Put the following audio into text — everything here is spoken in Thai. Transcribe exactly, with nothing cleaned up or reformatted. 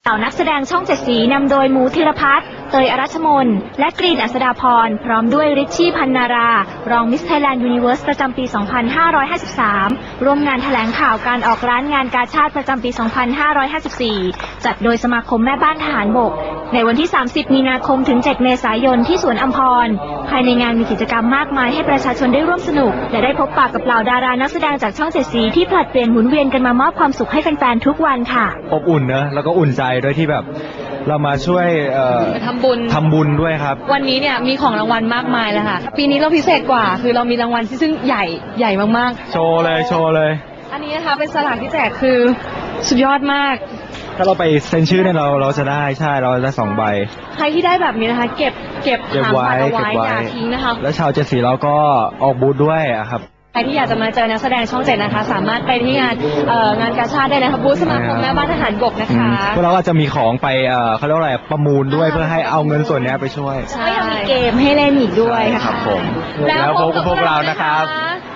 เหล่านักแสดงช่องเจ็ดสีนำโดยหมูธีรพัฒน์เตยอรัชมนและกรีนอัศดาพรพร้อมด้วยริชชี่พันนารารองมิสไทยแลนด์ยูนิเวิร์สประจำปี สองพันห้าร้อยห้าสิบสาม ร่วมงานแถลงข่าวการออกร้านงานกาชาดประจำปี สองพันห้าร้อยห้าสิบสี่ จัดโดยสมาคมแม่บ้านทหารบกในวันที่ สามสิบ มีนาคมถึง เจ็ด เมษายนที่สวนอัมพรภายในงานมีกิจกรรมมากมายให้ประชาชนได้ร่วมสนุกและได้พบปะกับเหล่าดารานักแสดงจากช่องเจ็ดสีที่ผลัดเปลี่ยนหมุนเวียนกันมามอบความสุขให้แฟนๆทุกวันค่ะอบอุ่นเนอะแล้วก็อุ่นใจด้วยที่แบบเรามาช่วยทำบุญทำบุญด้วยครับวันนี้เนี่ยมีของรางวัลมากมายเลยค่ะปีนี้เราพิเศษกว่าคือเรามีรางวัลที่ซึ่งใหญ่ใหญ่มากๆโชว์เลยโชว์เลยอันนี้นะคะเป็นสลากที่แจกคือสุดยอดมากถ้าเราไปเซ็นชื่อเนี่ยเราเราจะได้ใช่เราได้สองใบใครที่ได้แบบนี้นะคะเก็บเก็บหางบัตรเอาไว้อย่าทิ้งนะคะแล้วชาวเจ็ดสีเราก็ออกบูธด้วยครับใครที่อยากจะมาเจอนักแสดงช่องเจ็ดนะคะสามารถไปที่งานงานกาชาดได้นะคะบูธสมาคมแม่บ้านทหารบกนะคะพวกเราก็จะมีของไปเขาเรียกว่าอะไรประมูลด้วยเพื่อให้เอาเงินส่วนนี้ไปช่วยก็ยังมีเกมให้เล่นอีกด้วยครับผมแล้วพบกับพวกเรานะครับ